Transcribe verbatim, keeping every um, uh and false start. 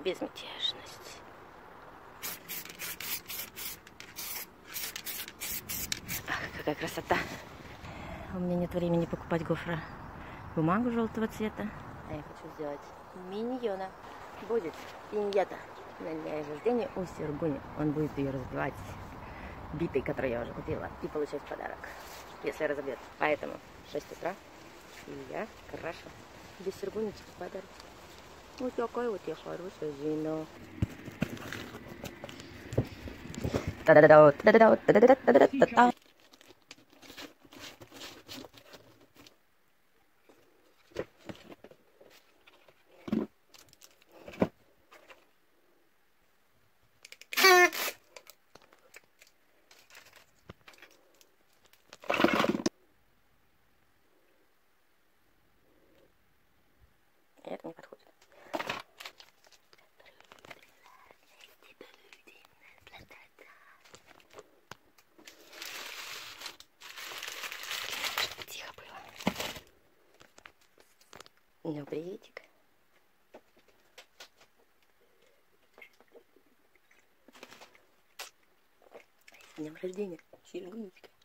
безмятежность. Ах, какая красота. У меня нет времени покупать гофра бумагу желтого цвета. А я хочу сделать миньона. Будет пиньята на день рождения у Сергуни. Он будет ее разбивать битой, которую я уже купила, и получать подарок, если разобьет. Поэтому шесть утра, и я крашу без Сергунечки подарок. Вот такая вот я хорошая жена. Та-да-да-да, та-да-да-да, та-да-да-да-да-да. Это не подходит. Тихо было. Ну, приветик. С днем рождения, Сергунечка.